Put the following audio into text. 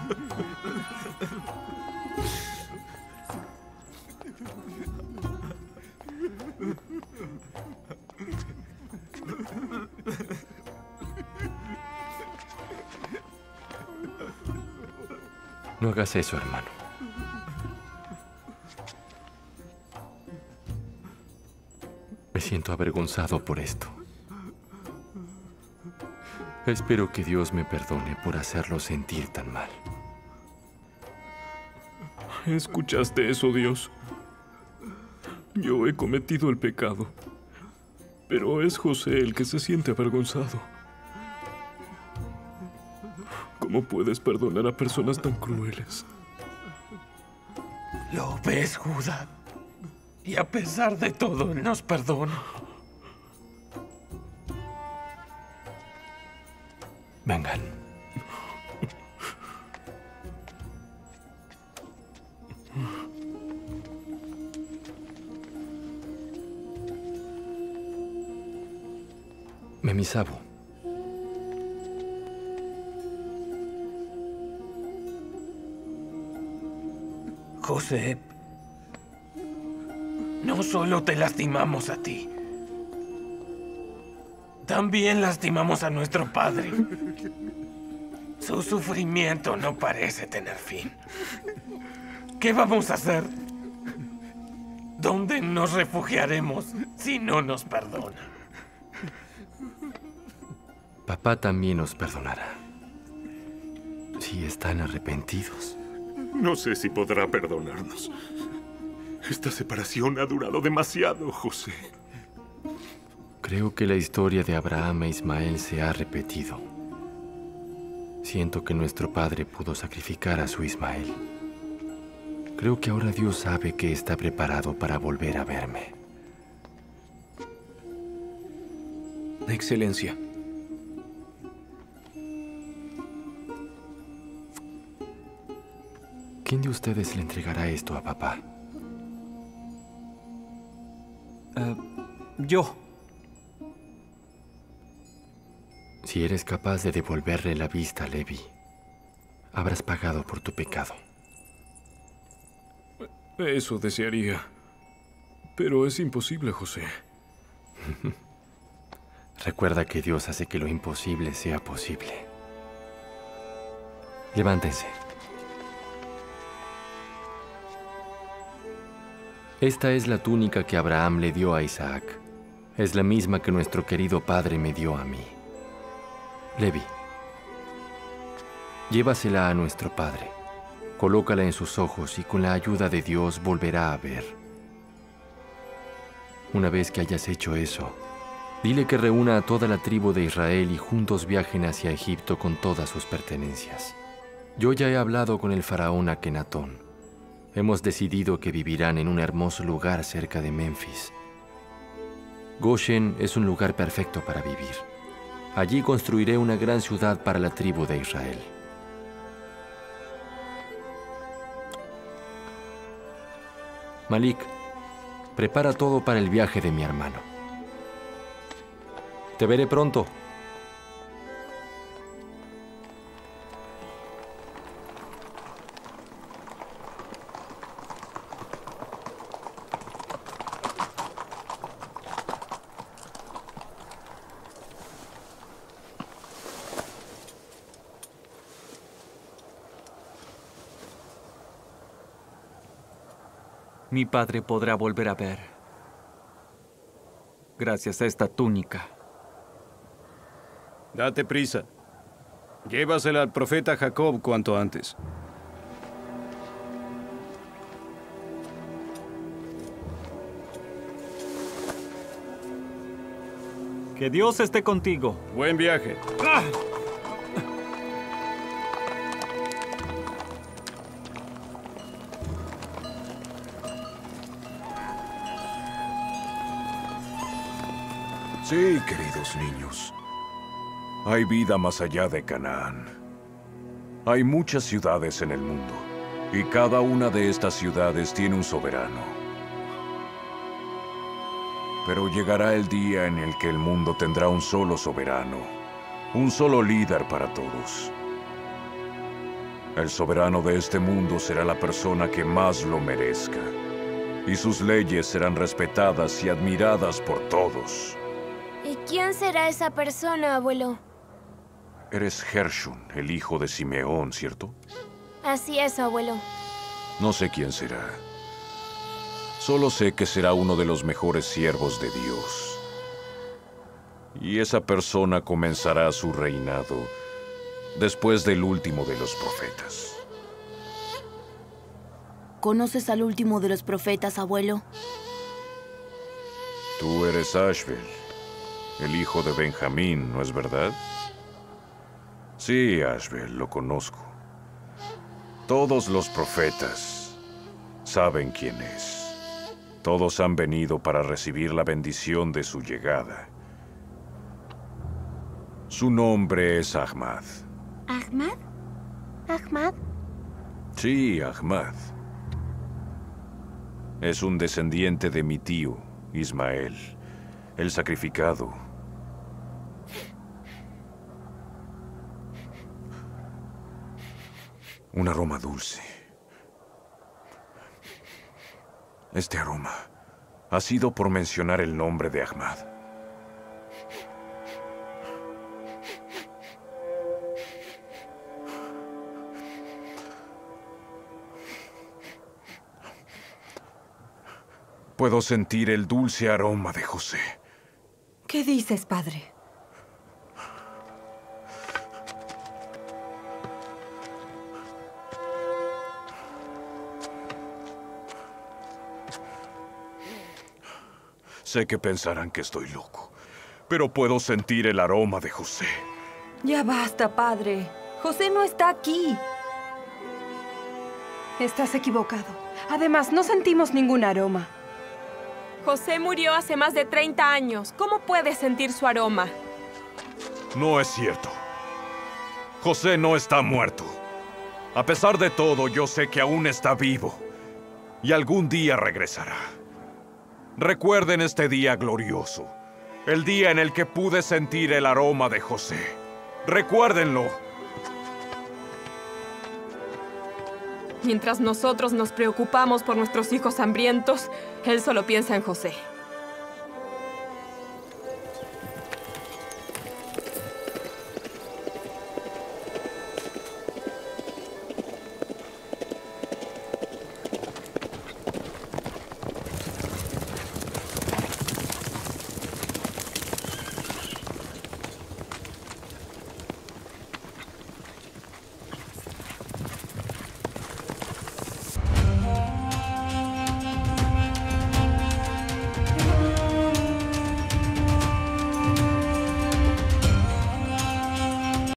No hagas eso, hermano. Me siento avergonzado por esto. Espero que Dios me perdone por hacerlo sentir tan mal. ¿Escuchaste eso, Dios? Yo he cometido el pecado, pero es José el que se siente avergonzado. ¿Cómo puedes perdonar a personas tan crueles? ¿Lo ves, Judá? Y a pesar de todo, Él nos perdona. Vengan. Memisabo. José, no solo te lastimamos a ti, también lastimamos a nuestro padre. Su sufrimiento no parece tener fin. ¿Qué vamos a hacer? ¿Dónde nos refugiaremos si no nos perdona? Papá también nos perdonará, si están arrepentidos. No sé si podrá perdonarnos. Esta separación ha durado demasiado, José. Creo que la historia de Abraham e Ismael se ha repetido. Siento que nuestro padre pudo sacrificar a su Ismael. Creo que ahora Dios sabe que está preparado para volver a verme. Excelencia. ¿Quién de ustedes le entregará esto a papá? Yo. Si eres capaz de devolverle la vista a Levi, habrás pagado por tu pecado. Eso desearía. Pero es imposible, José. Recuerda que Dios hace que lo imposible sea posible. Levántense. Esta es la túnica que Abraham le dio a Isaac. Es la misma que nuestro querido padre me dio a mí. Levi, llévasela a nuestro padre. Colócala en sus ojos y con la ayuda de Dios volverá a ver. Una vez que hayas hecho eso, dile que reúna a toda la tribu de Israel y juntos viajen hacia Egipto con todas sus pertenencias. Yo ya he hablado con el faraón Akenatón. Hemos decidido que vivirán en un hermoso lugar cerca de Memphis. Goshen es un lugar perfecto para vivir. Allí construiré una gran ciudad para la tribu de Israel. Malik, prepara todo para el viaje de mi hermano. Te veré pronto. Mi padre podrá volver a ver, gracias a esta túnica. Date prisa. Llévasela al profeta Jacob cuanto antes. Que Dios esté contigo. Buen viaje. ¡Ah! Sí, queridos niños. Hay vida más allá de Canaán. Hay muchas ciudades en el mundo, y cada una de estas ciudades tiene un soberano. Pero llegará el día en el que el mundo tendrá un solo soberano, un solo líder para todos. El soberano de este mundo será la persona que más lo merezca, y sus leyes serán respetadas y admiradas por todos. ¿Y quién será esa persona, abuelo? Eres Gershon, el hijo de Simeón, ¿cierto? Así es, abuelo. No sé quién será. Solo sé que será uno de los mejores siervos de Dios. Y esa persona comenzará su reinado después del último de los profetas. ¿Conoces al último de los profetas, abuelo? Tú eres Ashbel, el hijo de Benjamín, ¿no es verdad? Sí, Ashbel, lo conozco. Todos los profetas saben quién es. Todos han venido para recibir la bendición de su llegada. Su nombre es Ahmad. ¿Ahmad? ¿Ahmad? Sí, Ahmad. Es un descendiente de mi tío, Ismael, el sacrificado. Un aroma dulce. Este aroma ha sido por mencionar el nombre de Ahmad. Puedo sentir el dulce aroma de José. ¿Qué dices, padre? Sé que pensarán que estoy loco, pero puedo sentir el aroma de José. Ya basta, padre. José no está aquí. Estás equivocado. Además, no sentimos ningún aroma. José murió hace más de 30 años. ¿Cómo puedes sentir su aroma? No es cierto. José no está muerto. A pesar de todo, yo sé que aún está vivo. Y algún día regresará. Recuerden este día glorioso. El día en el que pude sentir el aroma de José. Recuérdenlo. Mientras nosotros nos preocupamos por nuestros hijos hambrientos, él solo piensa en José.